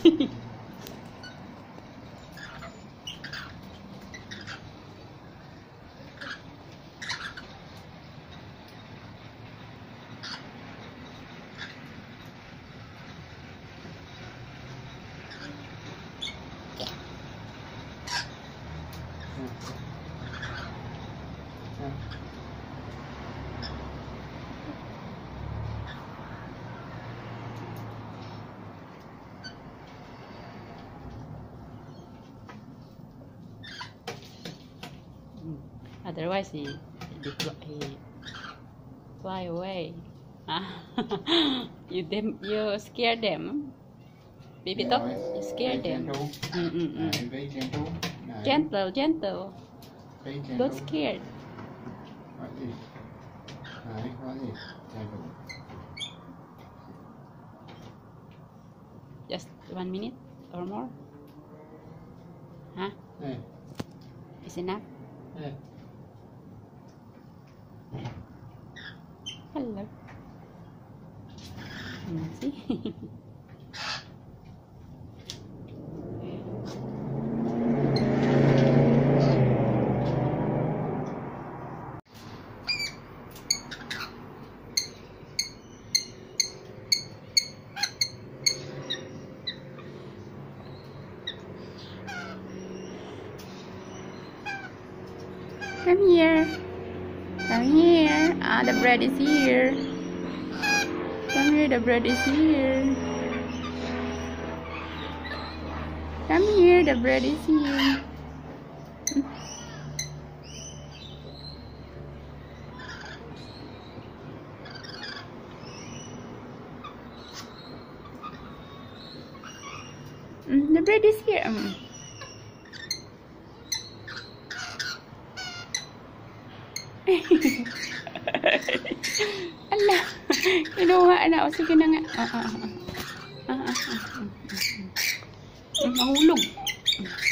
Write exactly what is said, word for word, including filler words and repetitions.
Otherwise, he, he, he fly away. you them, you scare them. Baby yeah, Top, you scare them. Mm -mm -mm. Này, very gentle. Này. Gentle, gentle. Very gentle. Don't scared. What is? Này, what is? Gentle. Just one minute or more. Huh? Này. Is enough? Này. Hello. Mm, see? Come here. Come here. Ah, the bread is here. Come here, the bread is here. Come here, the bread is here. Mm, the bread is here. Mm. Alah, kinuha na. O, sige na nga. Ah, ah, ah. Ah, ah, ah. Mahulog.